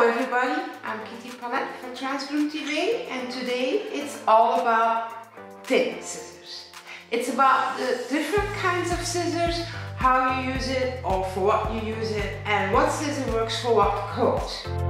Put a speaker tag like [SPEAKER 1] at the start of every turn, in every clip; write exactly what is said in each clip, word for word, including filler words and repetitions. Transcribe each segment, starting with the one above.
[SPEAKER 1] everybody, I'm Kitty Palette from Transgroom T V, and today it's all about thinning scissors. It's about the different kinds of scissors, how you use it or for what you use it, and what scissor works for what coat.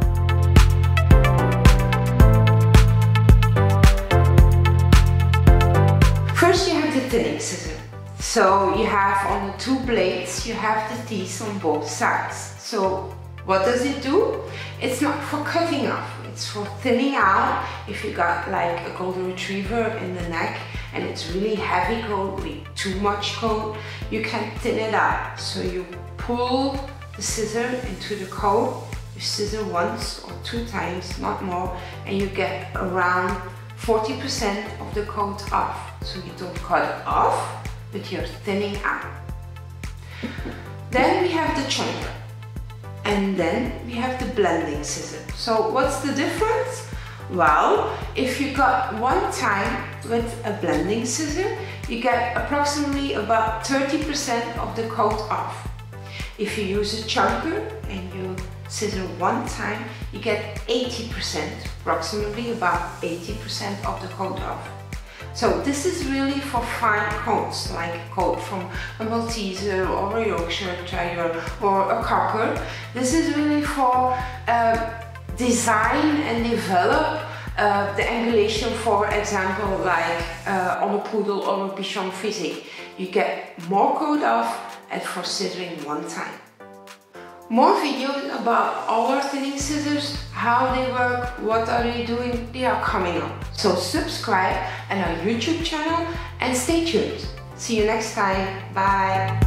[SPEAKER 1] First you have the thinning scissor. So you have on the two blades, you have the teeth on both sides. So what does it do? It's not for cutting off, it's for thinning out. If you got like a golden retriever in the neck and it's really heavy coat with too much coat, you can thin it out. So you pull the scissor into the coat, you scissor once or two times, not more, and you get around forty percent of the coat off. So you don't cut it off, but you're thinning out. Then we have the chunker. And then we have the blending scissor. So what's the difference? Well, if you cut one time with a blending scissor, you get approximately about thirty percent of the coat off. If you use a chunker and you scissor one time, you get eighty percent, approximately about eighty percent of the coat off. So this is really for fine coats, like a coat from a Malteser or a Yorkshire Terrier or a Cocker. This is really for uh, design and develop uh, the angulation, for example, like uh, on a Poodle or a Bichon Frise. You get more coat off and for scissoring one time. More videos about our thinning scissors, how they work, what are they doing, they are coming up. So subscribe on our YouTube channel and stay tuned. See you next time. Bye.